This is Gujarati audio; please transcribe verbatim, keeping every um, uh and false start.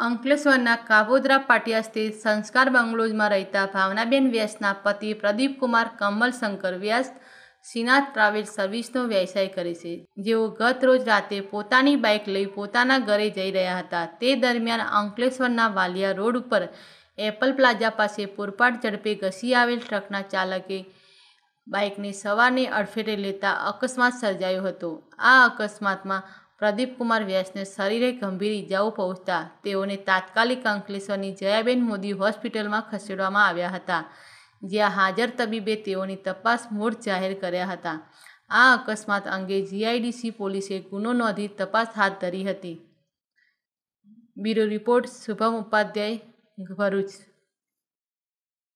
અંકલેશ્વરના કાપોદ્રા પાટિયા સ્થિત સંસ્કાર બંગલોઝમાં રહેતા ભાવનાબેન વ્યાસના પતિ પ્રદીપકુમાર કમલશંકર વ્યાસ શ્રીનાથ ટ્રાવેલ સર્વિસનો વ્યવસાય કરે છે, જેઓ ગત રોજ રાતે પોતાની બાઇક લઈ પોતાના ઘરે જઈ રહ્યા હતા. તે દરમિયાન અંકલેશ્વરના વાલિયા રોડ ઉપર એપલ પ્લાઝા પાસે પૂરપાટ ઝડપે ઘસી આવેલ ટ્રકના ચાલકે બાઇકને સવારને અડફેટે લેતા અકસ્માત સર્જાયો હતો. આ અકસ્માતમાં પ્રદીપકુમાર વ્યાસને શરીરે ગંભીર ઇજાઓ પહોંચતા તેઓને તાત્કાલિક અંકલેશ્વરની જયાબેન મોદી હોસ્પિટલમાં ખસેડવામાં આવ્યા હતા, જ્યાં હાજર તબીબે તેઓની તપાસ મૂળ જાહેર કર્યા હતા. આ અકસ્માત અંગે જીઆઈડીસી પોલીસે ગુનો નોંધી તપાસ હાથ ધરી હતી. Bureau report Shubham Upadhyay, Bharuch.